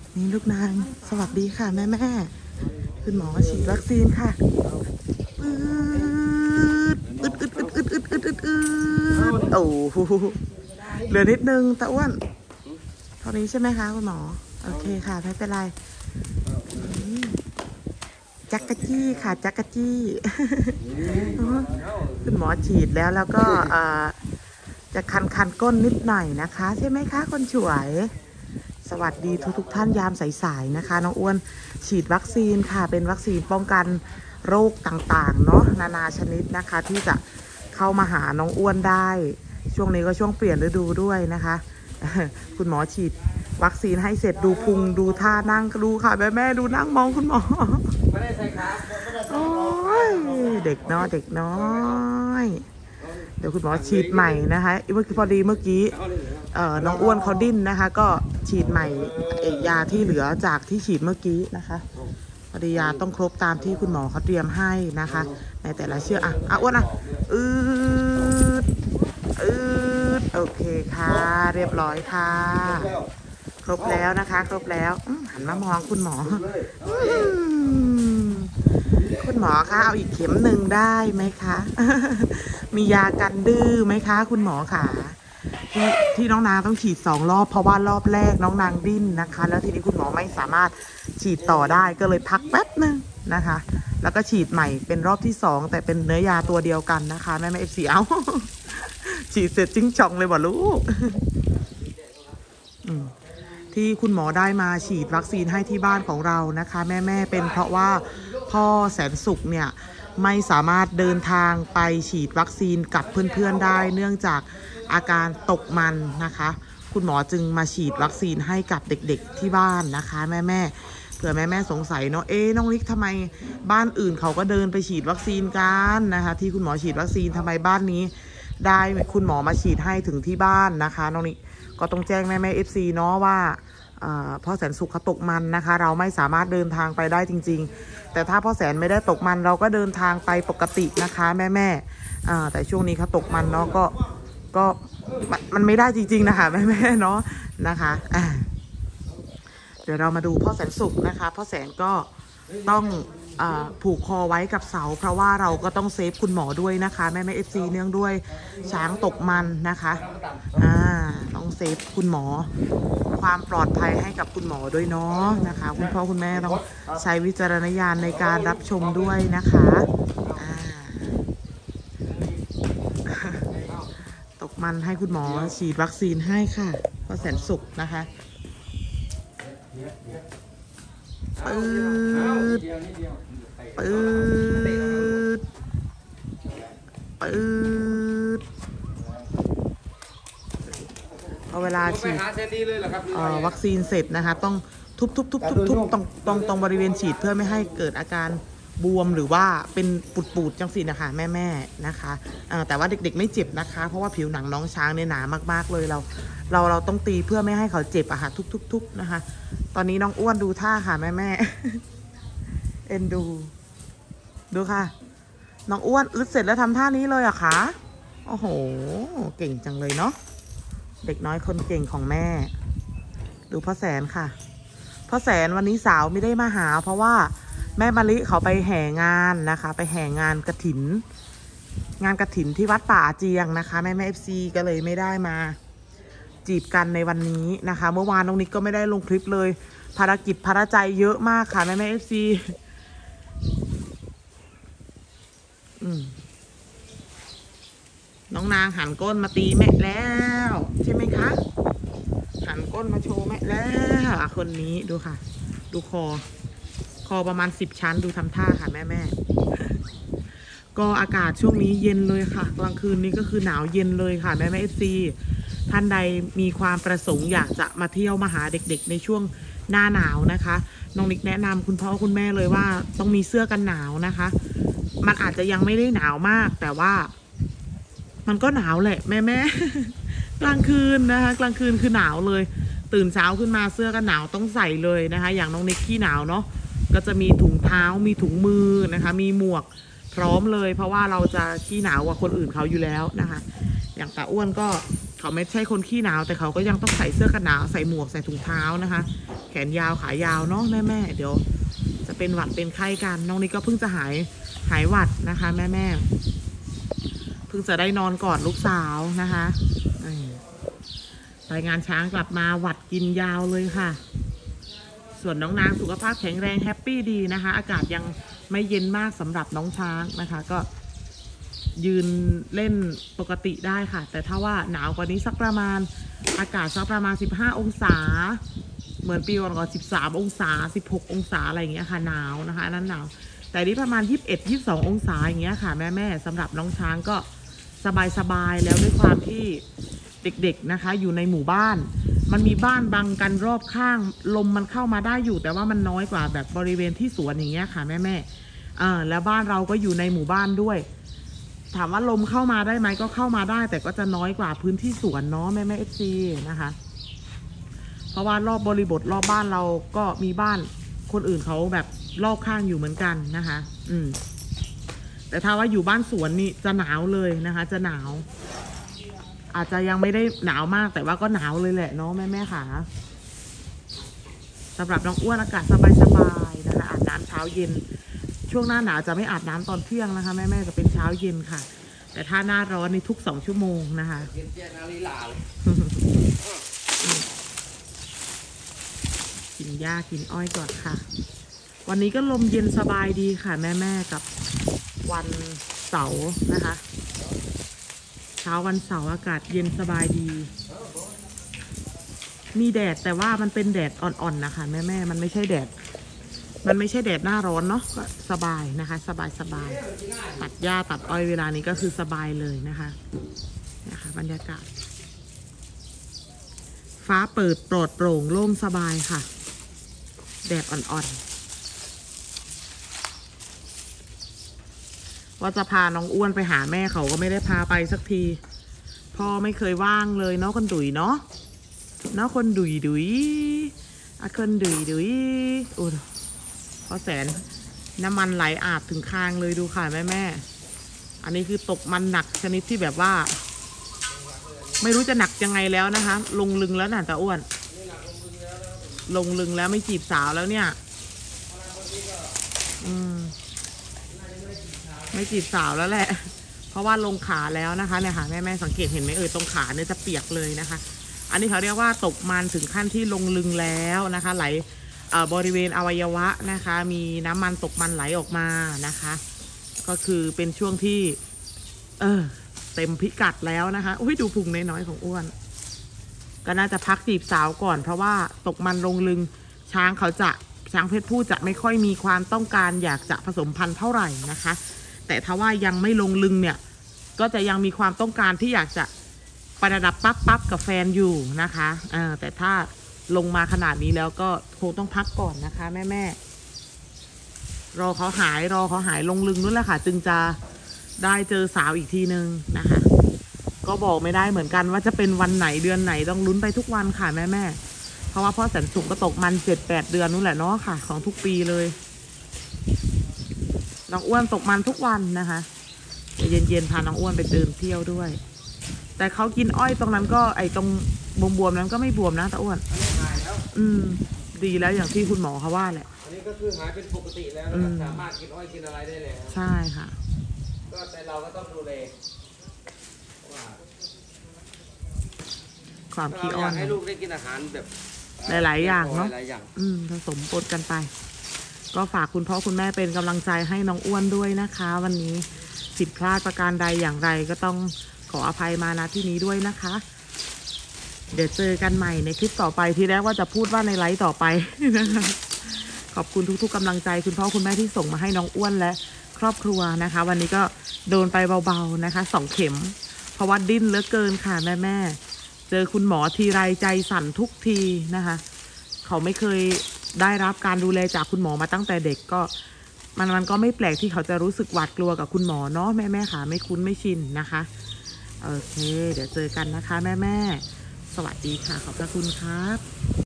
นี่ลูกนางสวัสดีค่ะแม่คุณหมอฉีดวัคซีนค่ะปืดโอ้โหเหลือนิดนึงตะอ้วนเท่านี้ใช่ไหมคะคุณหมอโอเคค่ะไม่เป็นไรจักกะจี้ค่ะจักกะจี้คุณหมอฉีดแล้วก็จะคันก้นนิดหน่อยนะคะใช่ไหมคะคนสวยสวัสดีทุกท่านยามสายๆนะคะน้องอ้วนฉีดวัคซีนค่ะเป็นวัคซีนป้องกันโรคต่างๆเนาะนานาชนิดนะคะที่จะเข้ามาหาน้องอ้วนได้ช่วงนี้ก็ช่วงเปลี่ยนฤดูด้วยนะคะคุณหมอฉีดวัคซีนให้เสร็จดูพุงดูท่านั่งดูค่ะแม่ดูนั่งมองคุณหมอไม่ได้ใส่ขาโอ้ยเด็กน้อยเด็กน้อยเดี๋ยวคุณหมอฉีดใหม่นะคะพอดีเมื่อกี้น้องอ้วนเขาดิ้นนะคะก็ฉีดใหม่ยาที่เหลือจากที่ฉีดเมื่อกี้นะคะพอดียาต้องครบตามที่คุณหมอเขาเตรียมให้นะคะในแต่ละเชือกอ้วนโอเคค่ะเรียบร้อยค่ะครบแล้วนะคะครบแล้วหันมามองคุณหมอคุณหมอคะเอาอีกเข็มหนึ่งได้ไหมคะมียากันดื้อไหมคะคุณหมอค่ะที่น้องนางต้องฉีด2 รอบเพราะว่ารอบแรกน้องนางดิ้นนะคะแล้วทีนี้คุณหมอไม่สามารถฉีดต่อได้ก็เลยพักแป๊บนึงนะคะแล้วก็ฉีดใหม่เป็นรอบที่2แต่เป็นเนื้อยาตัวเดียวกันนะคะแม่เอฟซีเอาฉีดเสร็จจิ้งจองเลยบ่ลูกที่คุณหมอได้มาฉีดวัคซีนให้ที่บ้านของเรานะคะแม่เป็นเพราะว่าพ่อแสนสุขเนี่ยไม่สามารถเดินทางไปฉีดวัคซีนกับเพื่อนๆได้เนื่องจากอาการตกมันนะคะคุณหมอจึงมาฉีดวัคซีนให้กับเด็กๆที่บ้านนะคะแม่เผื่อแม่สงสัยเนาะน้องลิกทำไมบ้านอื่นเขาก็เดินไปฉีดวัคซีนกันนะคะที่คุณหมอฉีดวัคซีนทำไมบ้านนี้ได้คุณหมอมาฉีดให้ถึงที่บ้านนะคะน้องลิกก็ต้องแจ้งแม่FCเนาะว่าพ่อแสนสุขเขาตกมันนะคะเราไม่สามารถเดินทางไปได้จริงๆแต่ถ้าพ่อแสนไม่ได้ตกมันเราก็เดินทางไปปกตินะคะแม่แต่ช่วงนี้เขาตกมันเนาะก็มันไม่ได้จริงๆนะคะแม่เนาะนะคะเดี๋ยวเรามาดูพ่อแสนสุขนะคะพ่อแสนก็ต้องผูกคอไว้กับเสาเพราะว่าเราก็ต้องเซฟคุณหมอด้วยนะคะแม่FCเนื่องด้วยช้างตกมันนะคะต้องเซฟคุณหมอความปลอดภัยให้กับคุณหมอด้วยเนาะนะคะคุณพ่อคุณแม่ต้องใช้วิจารณญาณในการรับชมด้วยนะคะตกมันให้คุณหมอฉีดวัคซีนให้ค่ะพ่อแสนสุขนะคะปืดพอเวลาฉีดวัคซีนเสร็จนะคะต้องทุบตรงบริเวณฉีดเพื่อไม่ให้เกิดอาการบวมหรือว่าเป็นปูดจังสินะคะแม่นะคะแต่ว่าเด็กๆไม่เจ็บนะคะเพราะว่าผิวหนังน้องช้างเนี่ยหนามากๆเลยเราต้องตีเพื่อไม่ให้เขาเจ็บอะค่ะทุบนะคะตอนนี้น้องอ้วนดูท่าค่ะแม่เอ็นดูค่ะน้องอ้วนอึดเสร็จแล้วทำท่านี้เลยอะคะโอ้โหเก่งจังเลยเนาะเด็กน้อยคนเก่งของแม่ดูพ่อแสนค่ะพ่อแสนวันนี้สาวไม่ได้มาหาเพราะว่าแม่มะลิเขาไปแห่งานนะคะไปแห่งานกฐินที่วัดป่าเจียงนะคะแม่FCก็เลยไม่ได้มาจีบกันในวันนี้นะคะเมื่อวานน้องนิกก็ไม่ได้ลงคลิปเลยภารกิจภารใจเยอะมากค่ะแม่FCน้องนางหันก้นมาตีแม่แล้วใช่ไหมคะหันก้นมาโชว์แม่แล้วคนนี้ดูค่ะดูคอประมาณ10 ชั้นดูทำท่าค่ะแม่ก็อากาศช่วงนี้เย็นเลยค่ะกลางคืนนี้ก็คือหนาวเย็นเลยค่ะแม่FCท่านใดมีความประสงค์อยากจะมาเที่ยวมาหาเด็กๆในช่วงหน้าหนาวนะคะน้องนิกแนะนำคุณพ่อคุณแม่เลยว่าต้องมีเสื้อกันหนาวนะคะมันอาจจะยังไม่ได้หนาวมากแต่ว่ามันก็หนาวแหละแม่กลางคืนนะคะกลางคืนคือหนาวเลยตื่นเช้าขึ้นมาเสื้อกันหนาวต้องใส่เลยนะคะอย่างน้องนิกขี้หนาวเนาะก็จะมีถุงเท้ามีถุงมือนะคะมีหมวกพร้อมเลยเพราะว่าเราจะขี้หนาวกว่าคนอื่นเขาอยู่แล้วนะคะอย่างตาอ้วนก็เขาไม่ใช่คนขี้หนาวแต่เขาก็ยังต้องใส่เสื้อกันหนาวใส่หมวกใส่ถุงเท้านะคะแขนยาวขายาวเนาะแม่เดี๋ยวจะเป็นหวัดเป็นไข้กันน้องนี่ก็เพิ่งจะหายหวัดนะคะแม่เพิ่งจะได้นอนกอดลูกสาวนะคะรายงานช้างกลับมาหวัดกินยาวเลยค่ะส่วนน้องนางสุขภาพแข็งแรงแฮปปี้ดีนะคะอากาศยังไม่เย็นมากสำหรับน้องช้างนะคะก็ยืนเล่นปกติได้ค่ะแต่ถ้าว่าหนาวกว่านี้สักประมาณอากาศสักประมาณ15องศาเหมือนปีก่อน13องศา16องศาอะไรอย่างเงี้ยค่ะหนาวนะคะนั้นหนาวแต่นี้ประมาณ21-22องศาอย่างเงี้ยค่ะแม่สำหรับน้องช้างก็สบายแล้วด้วยความที่เด็กๆนะคะอยู่ในหมู่บ้านมันมีบ้านบังกันรอบข้างลมมันเข้ามาได้อยู่แต่ว่ามันน้อยกว่าแบบบริเวณที่สวนอย่างเงี้ยค่ะแม่แล้วบ้านเราก็อยู่ในหมู่บ้านด้วยถามว่าลมเข้ามาได้ไหมก็เข้ามาได้แต่ก็จะน้อยกว่าพื้นที่สวนเนาะแม่FCนะคะเพราะว่ารอบบริบทรอบบ้านเราก็มีบ้านคนอื่นเขาแบบรอบข้างอยู่เหมือนกันนะคะแต่ถ้าว่าอยู่บ้านสวนนี่จะหนาวเลยนะคะจะหนาวอาจจะยังไม่ได้หนาวมากแต่ว่าก็หนาวเลยแหละเนาะแม่ค่ะสำหรับน้องอ้วนอากาศสบายๆนะคะอาบน้ำเช้าเย็นช่วงหน้าหนาวจะไม่อาบน้ำตอนเที่ยงนะคะแม่จะเป็นเช้าเย็นค่ะแต่ถ้าหน้าร้อนในทุก2 ชั่วโมงนะคะกินหญ้ากินอ้อยก่อนค่ะวันนี้ก็ลมเย็นสบายดีค่ะแม่กับวันเสาร์นะคะเช้าวันเสาร์อากาศเย็นสบายดีมีแดดแต่ว่ามันเป็นแดดอ่อนๆนะคะแม่มันไม่ใช่แดดหน้าร้อนเนาะก็สบายนะคะสบายตัดหญ้าตัดอ้อยเวลานี้ก็คือสบายเลยนะคะบรรยากาศฟ้าเปิดปลอดโปร่งโล่งสบายค่ะแดดอ่อนๆว่าจะพาน้องอ้วนไปหาแม่เขาก็ไม่ได้พาไปสักทีพ่อไม่เคยว่างเลยเนาะคนดุยเนาะคนดุยคนดุยโอ้พอแสนน้ำมันไหลอาบถึงคางเลยดูค่ะแม่อันนี้คือตกมันหนักชนิดที่แบบว่าไม่รู้จะหนักยังไงแล้วนะคะลงลึงแล้วน่ะตาอ้วนลงลึงแล้วไม่จีบสาวแล้วเนี่ยไม่จีบสาวแล้วแหละเพราะว่าลงขาแล้วนะคะเนี่ยค่ะแม่สังเกตเห็นไหมตรงขาเนี่ยจะเปียกเลยนะคะอันนี้เขาเรียกว่าตกมันถึงขั้นที่ลงลึงแล้วนะคะไหลบริเวณอวัยวะนะคะมีน้ำมันตกมันไหลออกมานะคะก็คือเป็นช่วงที่เต็มพิกัดแล้วนะคะอุ้ยดูพุงน้อยๆของอ้วนก็น่าจะพักจีบสาวก่อนเพราะว่าตกมันลงลึงช้างเพศผู้จะไม่ค่อยมีความต้องการอยากจะผสมพันธุ์เท่าไหร่นะคะแต่ถ้าว่ายังไม่ลงลึงเนี่ยก็จะยังมีความต้องการที่อยากจะประดับปั๊บกับแฟนอยู่นะคะแต่ถ้าลงมาขนาดนี้แล้วก็คงต้องพักก่อนนะคะแม่รอเขาหายลงลึงนู่นแหละค่ะจึงจะได้เจอสาวอีกทีนึงนะคะก็บอกไม่ได้เหมือนกันว่าจะเป็นวันไหนเดือนไหนต้องลุ้นไปทุกวันค่ะแม่เพราะว่าพ่อแสนสุขก็ตกมัน7-8 เดือนนู่นแหละเนาะค่ะของทุกปีเลยน้องอ้วนตกมันทุกวันนะคะเย็นๆพาน้องอ้วนไปเดินเที่ยวด้วยแต่เขากินอ้อยตรงนั้นก็ตรงบวมๆนั้นก็ไม่บวมนะตาอ้วนดีแล้วอย่างที่คุณหมอเขาว่าแหละอันนี้ก็คือหายเป็นปกติแล้วสามารถกินอ้อยกินอะไรได้แล้วใช่ค่ะก็แต่เราก็ต้องดูแลความขี้อ้อนให้ลูกได้กินอาหารแบบหลายๆอย่างเนาะผสมปนกันไปก็ฝากคุณพ่อคุณแม่เป็นกำลังใจให้น้องอ้วนด้วยนะคะวันนี้ผิดพลาดประการใดอย่างไรก็ต้องขออภัยมาณที่นี้ด้วยนะคะเดี๋ยวเจอกันใหม่ในคลิปต่อไปที่แรกว่าจะพูดว่าในไลฟ์ต่อไปนะคะขอบคุณทุกๆกำลังใจคุณพ่อคุณแม่ที่ส่งมาให้น้องอ้วนและครอบครัวนะคะวันนี้ก็โดนไปเบาๆนะคะ2 เข็มเพราะว่าดิ้นเหลือเกินค่ะแม่เจอคุณหมอทีไรใจสั่นทุกทีนะคะเขาไม่เคยได้รับการดูแลจากคุณหมอมาตั้งแต่เด็กก็มันก็ไม่แปลกที่เขาจะรู้สึกหวาดกลัวกับคุณหมอเนาะแม่ค่ะไม่คุ้นไม่ชินนะคะโอเคเดี๋ยวเจอกันนะคะแม่สวัสดีค่ะขอบพระคุณครับ